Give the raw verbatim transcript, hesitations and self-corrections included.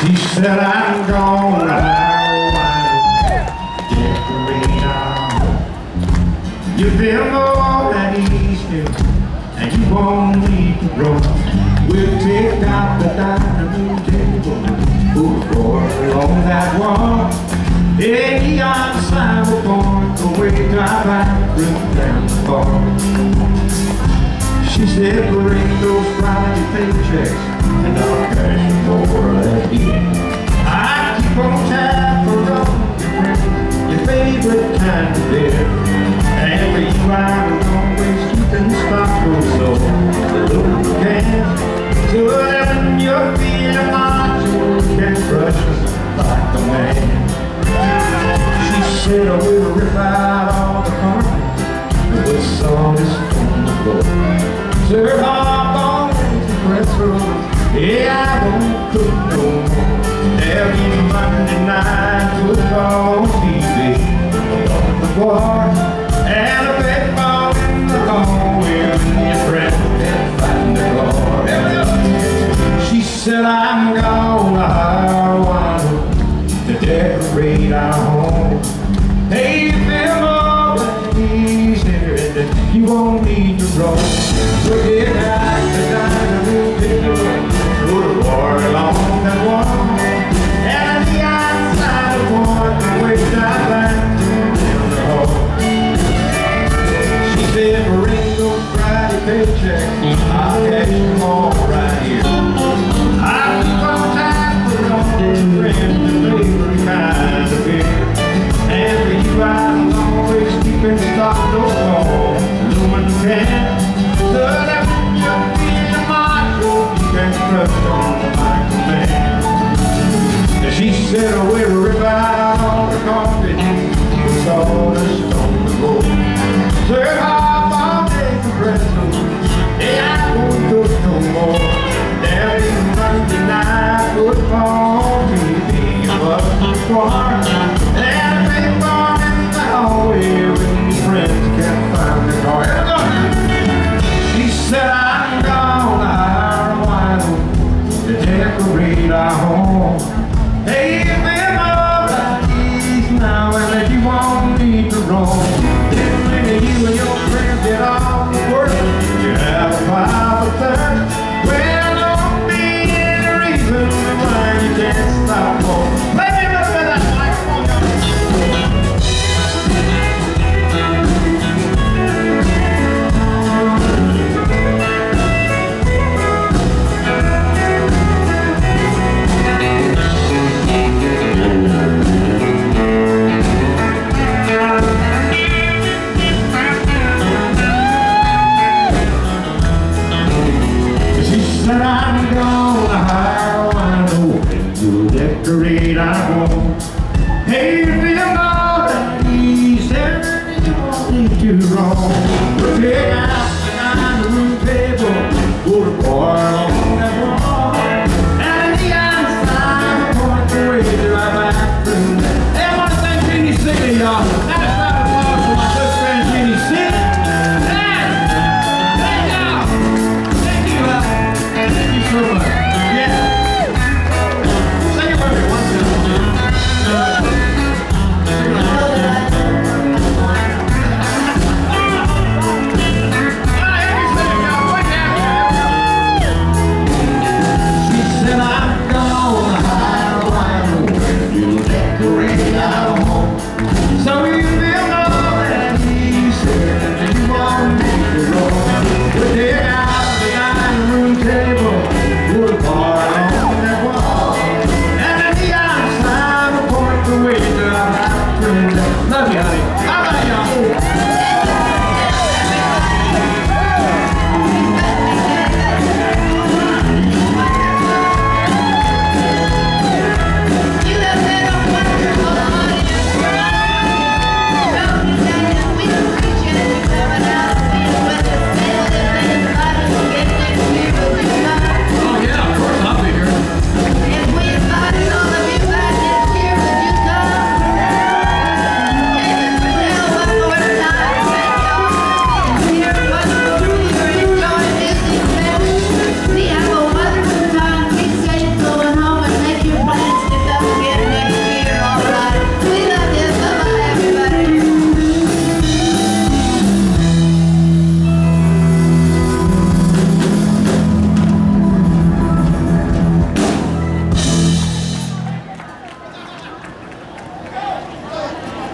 She said, I'm gonna hire a decorate our home. You've been more than Easter, and you won't need to roll. We'll take out the dining room table, put the floor along that wall. Yeah, neon sign will point the way to our bathroom down the bar. She said, bring those Friday paychecks and I'll cash for that deal. I keep on tap for rum, your favorite kind of beer. And for you I was always keeping stock for so the little can. So that when you're feeling macho, you can brush us like a man. She said, I will rip out all the carpet and put sawdust on the floor. Serve hot bones and pretzels, yeah, I won't cook no more. There'll be Monday night football T V on the bar, and a baseball in the hallway when your friends can find the car. She said, I'm gonna hire Wino to decorate our home. Hey, you've been more than easier, and you won't need to roll. We'll get out the dining room table, put a bar along that wall, and the outside of one the way down back down the hall. She said, bring those Friday paychecks, I'll cash them all right here. I'll keep on time for all the friends and favorite kind of beer. And for you I'm always keeping stock no more aluminum can. So that when you're feeling macho, you can trust on like a man. And she said, oh, we'll rip out all the carpet with sawdust on the floor. Serve hot all day for pretzels, yeah, I won't cook no more. There'll be Monday night football T V above the bar, and a baseball in the hallway when your friends can't find the car. She said, I'm gonna hire a Wino to decorate our home. Hey, you've been all like these now, and that you won't need to roam. Then when you and your friends get off work, you have a pile of thirst. Well, don't be any reason why you can't stop home. Let me look at that microphone. I'm gonna hire a Wino to decorate our home.